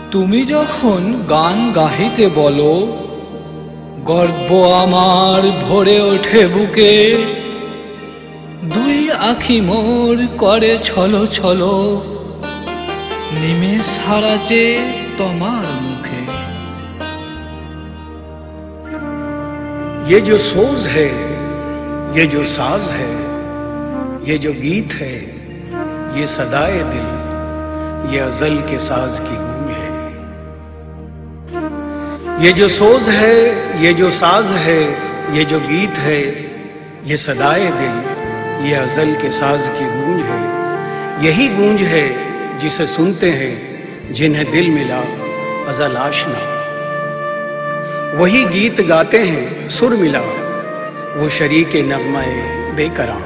তুমি যখন গান গাহিতে বলো, গর্ব আমার ভরে ওঠে বুকে, দুই আখি মোর করে ছলো ছলো, নিমেষ হারাচে তোমার মুখে। ये जो सोज है, ये जो साज है, ये जो गीत है, ये सदाए दिल, ये अजल के साज की गूंज है। ये जो सोज है, ये जो साज है, ये जो गीत है, ये सदाए दिल, ये अजल के साज की गूंज है। यही गूंज है जिसे सुनते हैं जिन्हें दिल मिला अजल आशना। वही गीत गाते हैं सुर मिला, वो शरीके नगमाए बेकरार।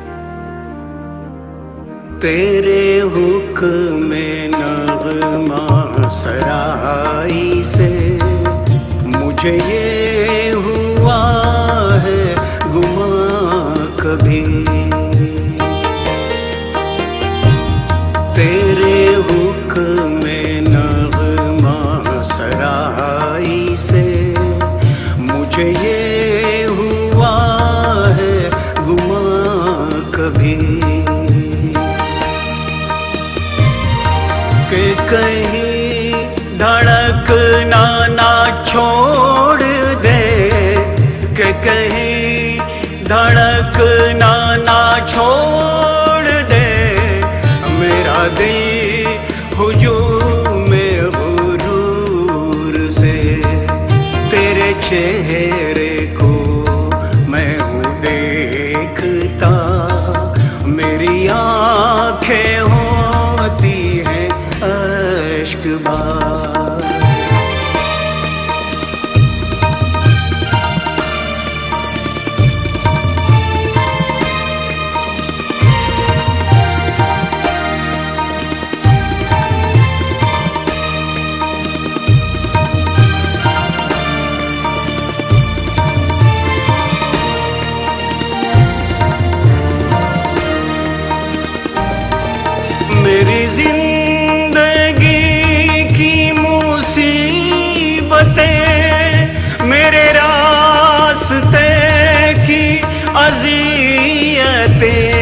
तेरे हुक्म में नगमा सराई से मुझे ये हुआ है गुमा कभी। तेरे हुक्म में नगमा सराई से मुझे ये हुआ है गुमा कभी कि कहीं धड़कना ना छोड़ दे, कि कहीं धड़कना ना छोड़ दे मेरा दिल हुजूम गुरूर से। तेरे चेहरे को मैं हूँ देखता, मेरी आंखें होती हैं अश्कबार। मेरी जिंदगी की मुसीबतें, मेरे रास्ते की अज़ियतें,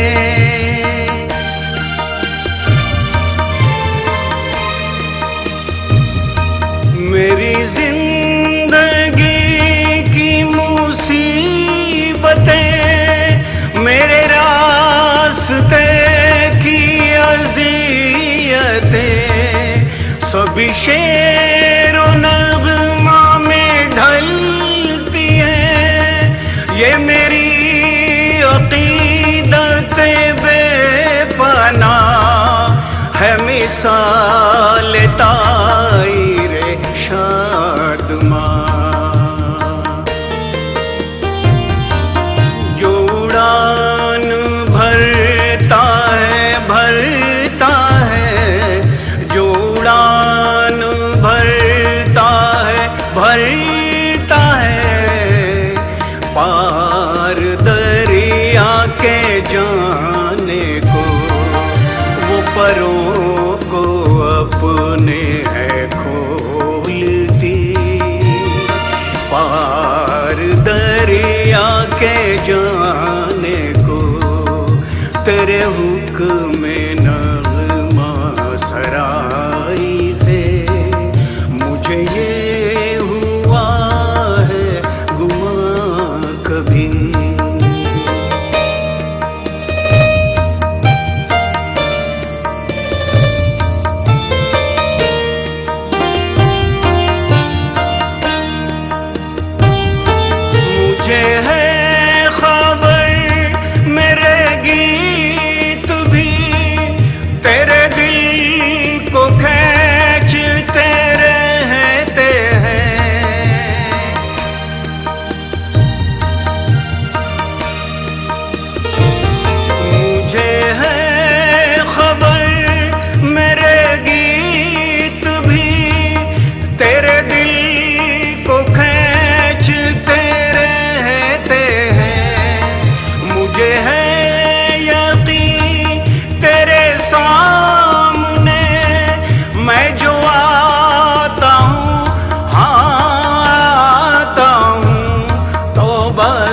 मेरी जिंदगी की मुसीबतें, मेरे रास्ते सभी शेर और नगमा में ढलती है। ये मेरी अक़ीदत बेपनाह है, मिसाल ताईरे शादमां। जो उड़ान भरता है भरता है, जो उड़ान भरता है पार दरिया के जाने को, वो परों को अपने है खोलती। पार दरिया के जाने को तेरे हुक्म में नगमा सराई से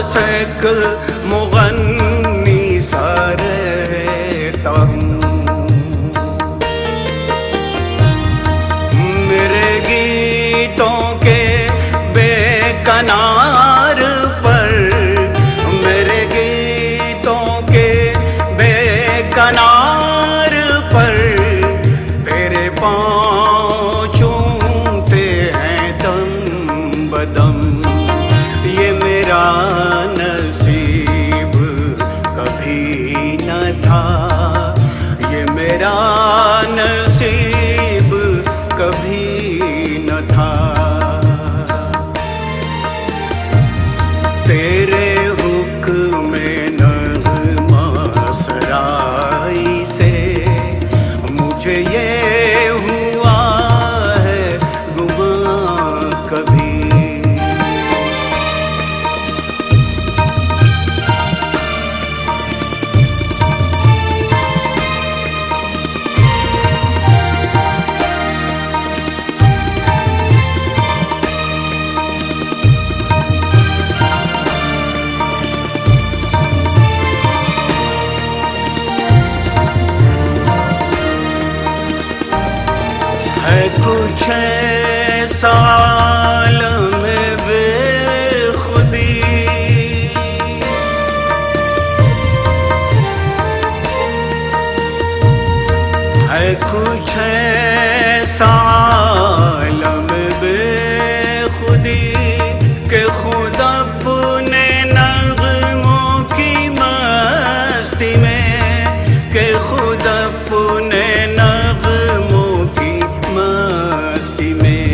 सेक मुगन्नी सा रहता हूँ। मेरे गीतों के बेकनार पर, मेरे गीतों के बेकनार पर तेरे पाँव चूमते हैं दम बदम। ये मेरा नसीब कभी न था, ये मेरा नसीब कभी न था। तेरे हुक्म नग़मा सराई से मुझे ये हुआ है गुमां कभी। है कुछ ऐसा आलम बेखुदी, है कुछ ऐसा आलम बेखुदी कि खुद अपने नग़मों की मस्ती में, कि खुद अपने नग़मों की मस्ती में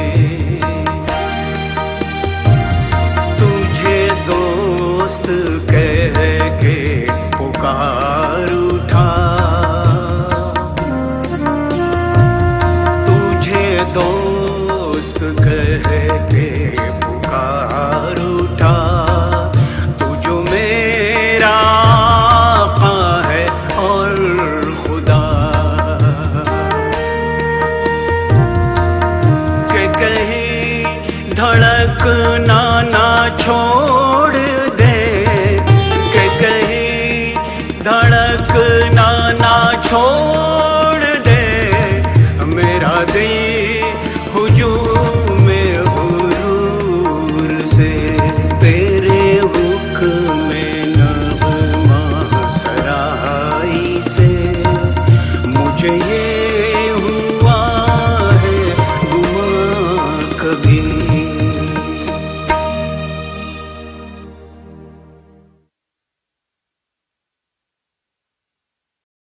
तुझे दोस्त कह के पुकार उठा, तुझे दोस्त कह के पुकार उठा। तू जो मेरा आका है और खुदा, के कहीं धड़कना ना छोड़ दे, के कहीं धड़कना ना छोड़ दे मेरा दिल हुजूम हुरूर से। तेरे हुक्म नग़मा सराई से मुझे ये